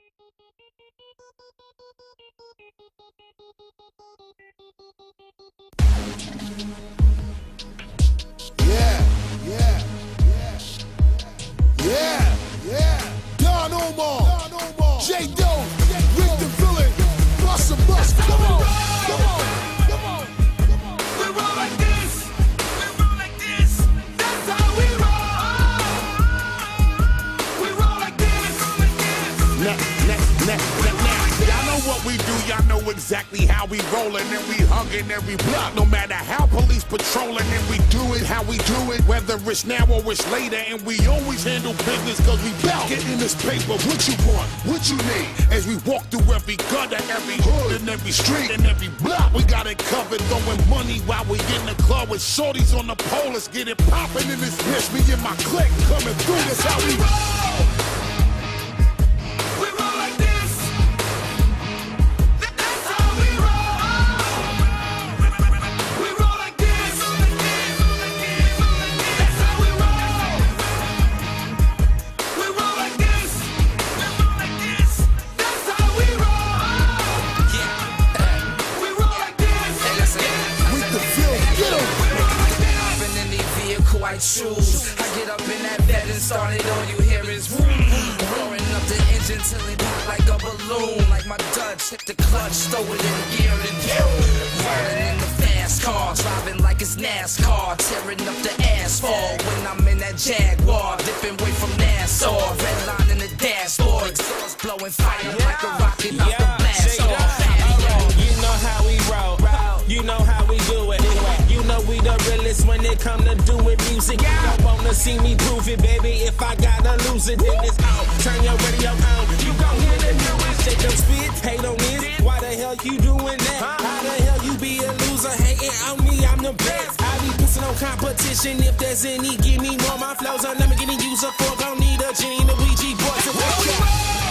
Yeah, yeah, yeah, yeah, yeah. Don Omar, J. Doe, Rick the Villain, Bust a Bust. Come on, come on, come on, come on. We roll like this. We roll like this. That's how we roll. We roll like this. Y'all know what we do, y'all know exactly how we rollin', and we huggin' every block. No matter how police patrolin', and we do it how we do it, whether it's now or it's later, and we always handle business cause we bout getting this paper. What you want? What you need? As we walk through every gutter, every hood, and every street, and every block, we got it covered, throwing money while we in the club with shorties on the pole. Let's get it poppin' in this bitch. Me and my clique coming through. That's how we roll. We roll like this. That's how we roll. We roll like this. That's how we roll. We roll like this. That's how we roll. We roll like this. With the feel, get 'em. Hopping in the vehicle, I choose. I get up in that bed and start it, all you hear is vroom. Roaring up the engine till it pop like a balloon. Like my Dutch, hit the clutch, throw it in gear and rolling in the fast car, driving like it's NASCAR, tearing up the asphalt when I'm in that Jaguar, dipping away from Nassau. Red line in the dashboard, exhaust blowing fire like a rocket out the blast off. You know how we roll. You know how we do it. You know we the realest when it come to doing music. You don't wanna see me prove it, baby. If I gotta lose it, then it's out. Turn your radio on. You gon' hear the newest. Shake them spit, hate on this. Why the hell you doing that? How the hell you be a loser? Hating on me, I'm the best. I be pissing on competition. If there's any, give me more. My flows are never getting used up for. Gon' need a genie, the Ouija boy to work out.